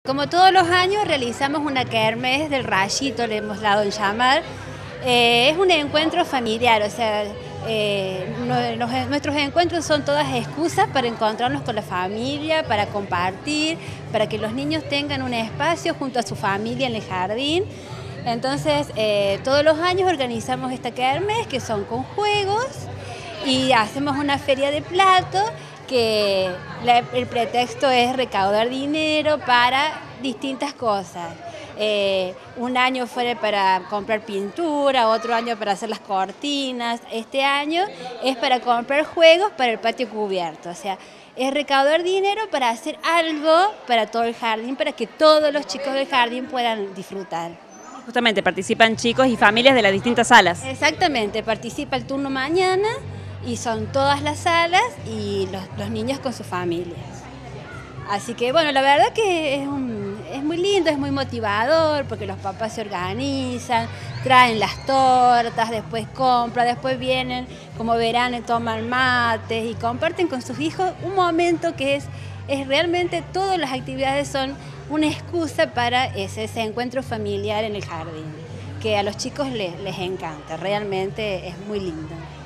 Como todos los años realizamos una kermés del Rayito, le hemos dado en llamar. Es un encuentro familiar, o sea, nuestros encuentros son todas excusas para encontrarnos con la familia, para compartir, para que los niños tengan un espacio junto a su familia en el jardín. Entonces, todos los años organizamos esta kermés, que son con juegos, y hacemos una feria de platos, que el pretexto es recaudar dinero para distintas cosas. Un año fue para comprar pintura, otro año para hacer las cortinas, este año es para comprar juegos para el patio cubierto, o sea, es recaudar dinero para hacer algo para todo el jardín, para que todos los chicos del jardín puedan disfrutar. Justamente participan chicos y familias de las distintas salas. Exactamente, participa el turno mañana y son todas las salas y los niños con sus familias. Así que bueno, la verdad que es muy lindo, es muy motivador porque los papás se organizan, traen las tortas, después compran, después vienen, como verán, toman mates y comparten con sus hijos un momento que es realmente, todas las actividades son una excusa para ese encuentro familiar en el jardín, que a los chicos les encanta, realmente es muy lindo.